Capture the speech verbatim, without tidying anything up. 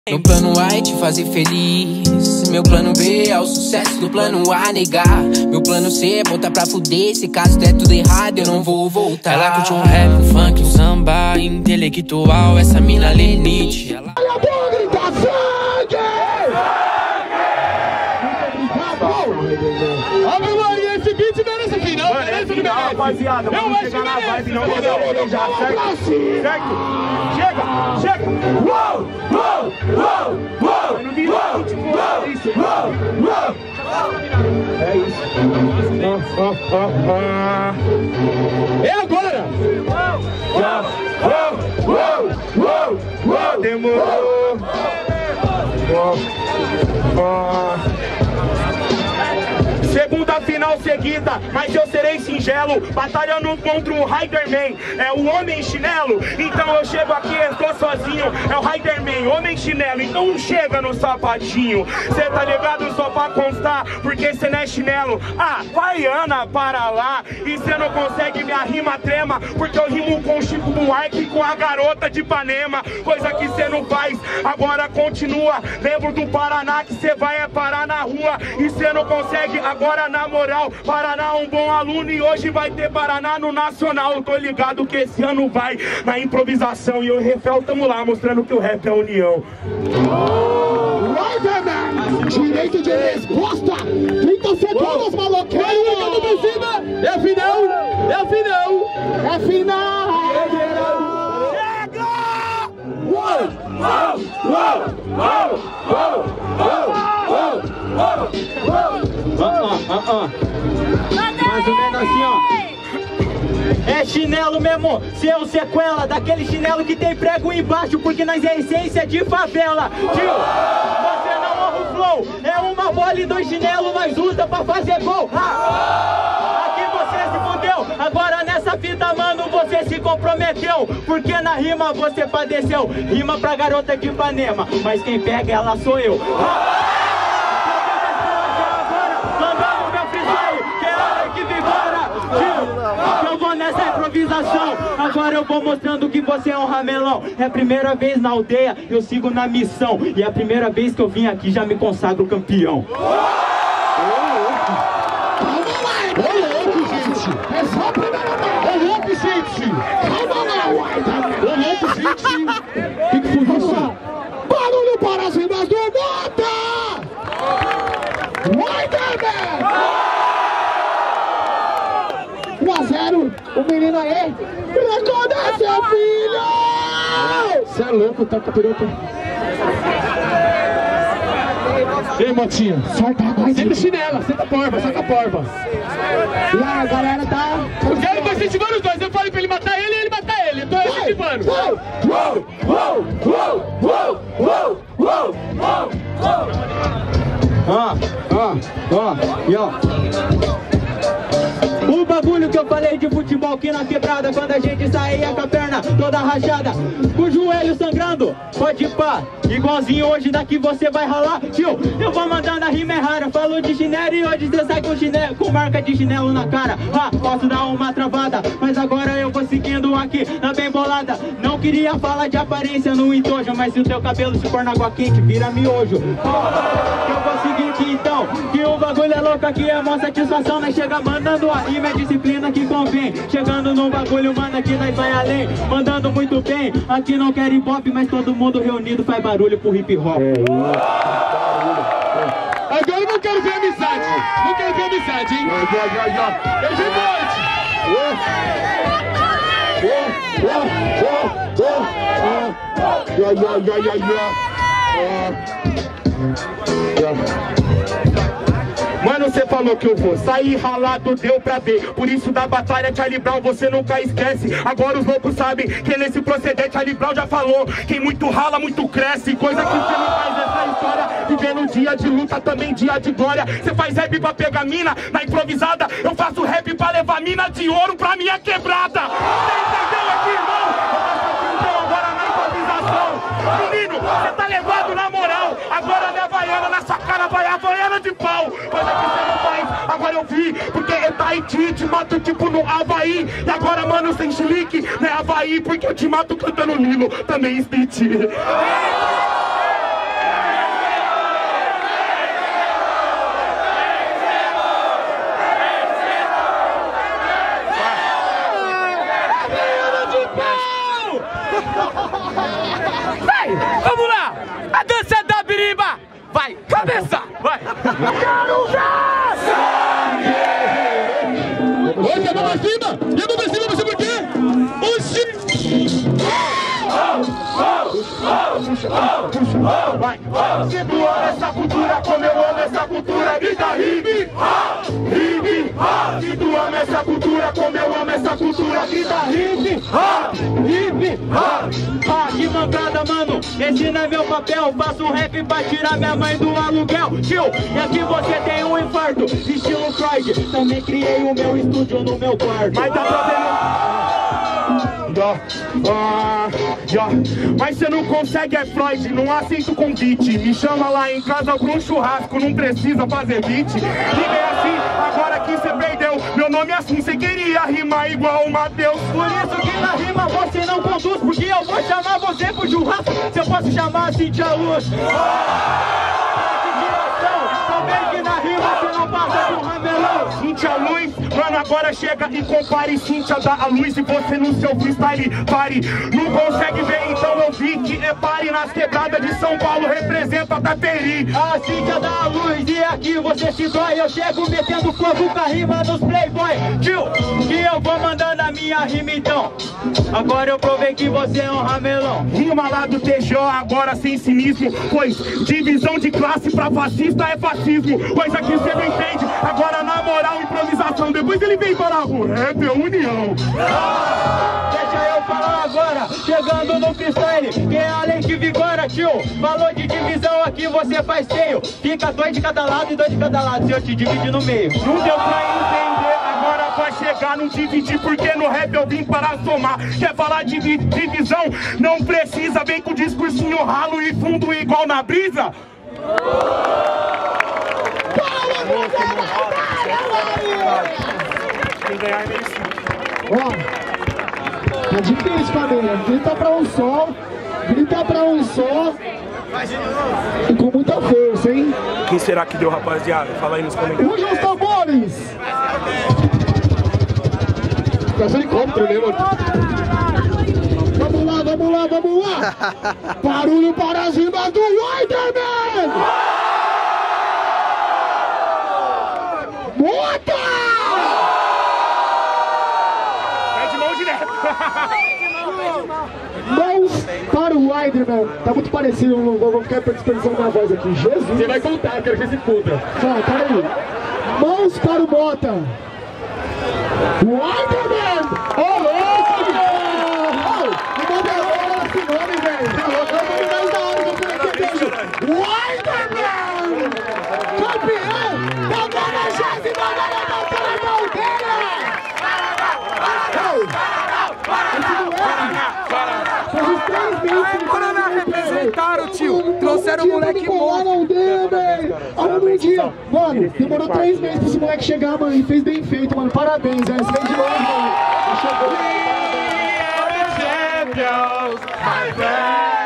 Meu plano A é te fazer feliz. Meu plano B é o sucesso do plano A negar. Meu plano C é botar pra fuder. Se caso der tudo errado eu não vou voltar. Ela curte um rap, um funk, um samba intelectual. Essa mina lenite. Ela... Olha a bola, grita sangue! Ave Maria, esse beat merece final. Merece final, rapaziada. Vamos chegar na vibe, não vou já, certo? Certo? Chega, chega! Uou! Uou! Uou! Uou! Uou! É isso. É agora! Uou! Uou! Uou! Uou! Demorou! Segunda final seguida, mas eu serei singelo, batalhando contra o Riderman, é o homem chinelo. Então eu chego aqui, eu tô sozinho, é o Riderman, homem chinelo. Então não chega no sapatinho, cê tá ligado só pra constar, porque cê não é chinelo. Ah, vai Ana, para lá, e cê não consegue, minha rima trema, porque eu rimo com o Chico Buarque e com a garota de Ipanema, coisa que cê não faz, agora continua. Lembro do Paraná que cê vai é parar na rua, e cê não consegue. Agora na moral, Paraná um bom aluno e hoje vai ter Paraná no Nacional. Eu tô ligado que esse ano vai na improvisação e eu e o Refel tamo lá mostrando que o rap é união. Riderman, direito de resposta, trinta segundos, maloqueiro. É final, é final, é final. Chega! Uou, uou, uou, uou, uou, uou, uou, uou. Ah, ah, ah. Mais ou menos assim, ó. É chinelo mesmo, seu sequela, daquele chinelo que tem prego embaixo, porque nós é essência de favela. Tio, você não honra o flow, é uma bola e dois chinelos nós usa pra fazer gol. Ah, aqui você se fudeu, agora nessa fita, mano, você se comprometeu, porque na rima você padeceu. Rima pra garota de Ipanema, mas quem pega ela sou eu. Ah, eu vou nessa improvisação, agora eu vou mostrando que você é um ramelão. É a primeira vez na aldeia, eu sigo na missão, e é a primeira vez que eu vim aqui já me consagro campeão. Ô louco! Ô louco, gente! É só a primeira vez! Ô louco, gente! Calma lá, Riderman! Ô louco, gente! Que que foi isso? Barulho para as rimas do Mota! Riderman! um a zero, o menino aí, reconhece seu filho! Cê é louco, tá capiroto? Ei, Motinha, solta a voz. Sempre chinela, senta a porva, senta a porva. E a galera tá... Eu quero pra incentivando os dois, eu falei pra ele matar ele e ele matar ele, eu tô incentivando. Uou, uou, uou, uou, uou, uou, uou, uou. Ó, ó, ó, e ó. O bagulho que eu falei de futebol aqui na quebrada, quando a gente saía com a perna toda rachada, com o joelho sangrando, pode pá, igualzinho hoje daqui você vai ralar. Tio, eu vou mandando a rima é rara, falou de chinelo e hoje você sai com chinelo, com marca de chinelo na cara. Ah, posso dar uma travada, mas agora eu vou seguindo aqui na bem bolada. Não queria falar de aparência no entojo, mas se o teu cabelo se for na água quente, vira miojo. Eu vou seguir aqui então, que o bagulho é louco aqui, é mó satisfação, nós chega mandando a rima, é disciplina que convém. Chegando no bagulho, mano, aqui nós vai além, mandando muito bem. Aqui não quer hip hop, mas todo mundo reunido faz barulho pro hip hop. Agora eu não quero ver amizade, não quero ver amizade, hein? Eu de Mano, você falou que eu vou sair ralado, deu pra ver. Por isso da batalha, Charlie Brown, você nunca esquece. Agora os loucos sabem que nesse proceder Charlie Brown já falou: quem muito rala, muito cresce. Coisa que você não faz nessa história. Vivendo dia de luta, também dia de glória. Você faz rap pra pegar mina na improvisada, eu faço rap pra levar mina de ouro pra minha quebrada. Você entendeu aqui, irmão? Eu faço aqui então agora na improvisação. Menino, você tá levado na moral. Agora na Havaiana, na sua cara vai a Havaiana de pau. Coisa que você não faz, agora eu vi, porque é Tahiti, te mato tipo no Havaí. E agora, mano, sem chilique, não é Havaí, porque eu te mato cantando Nilo, também Stitch. puxa. Vai, se tu ama essa cultura como eu amo essa cultura, grita hip hop, hip hop. Se tu ama essa cultura como eu amo essa cultura, grita hip hop, hip hop. Ah, que mancada, mano, esse não é meu papel. Faço um rap pra tirar minha mãe do aluguel. Tio, e aqui você tem um infarto, estilo Freud. Também criei o meu estúdio no meu quarto. Mas dá pra ver. Yeah, ah, yeah. Mas você não consegue, é Freud, não aceito convite. Me chama lá em casa pra um churrasco, não precisa fazer beat. Rima é assim, agora que você perdeu. Meu nome é assim, você queria rimar igual o Matheus. Por isso que na rima você não conduz, porque eu vou chamar você pro churrasco. Se eu posso chamar a Cintia Luz. Também que na rima você não passa do ramelão. Cintia Luz, mano, agora chega e compare Cintia da Luz. E você no seu freestyle pare. Não consegue ver, então eu vi que é pare. Nas quebradas de São Paulo representa a Taperi. A Cintia da Luz, e aqui você se dói. Eu chego metendo fogo com a rima nos playboy. Tio, que eu vou mandando a minha rima então. Agora eu provei que você é um ramelão. Rima lá do T G O, agora sem cinismo. Pois divisão de classe pra fascista é fascismo. Coisa que você não entende. Agora na moral, improvisação. Depois ele vem falar, o rap é união. Ah, deixa eu falar agora, chegando no freestyle, que é a lei que vigora, tio. Falou de divisão aqui, você faz feio. Fica dois de cada lado e dois de cada lado, se eu te dividir no meio. Não deu pra entender, agora vai chegar no dividir, porque no rap eu vim para somar. Quer falar de divisão? Não precisa, vem com discursinho ralo e fundo igual na brisa. Quem ganhar é merecido. Ó, é difícil, família. Grita pra um só, grita pra um só. E com muita força, hein? Quem será que deu, rapaziada? Fala aí nos comentários. Puxa os tambores! Fica helicóptero, né, mano? Vamos lá, vamos lá, vamos lá! Barulho para as rimas do Widerman! Bota! Pede mão direto. Mãos para o Widerman. Tá muito parecido, não vou ficar desperdiçando minha voz aqui. Jesus! Você vai contar, quero que você se puta. Só, para aí. Mãos para o Bota. Widerman! Ô, oh, louco! Oh, o Bota é esse nome, velho. É o nome mais da hora que eu tenho aqui hoje. Widerman! Campeão da nonagésima nona batalha dele! Paraná representaram, tio. Trouxeram o moleque bom. Um dia, mano, demorou três meses pra esse moleque chegar, mano, e fez bem feito, mano. Parabéns, velho. Você vem de novo, mano. Chegou. Champions, my friend.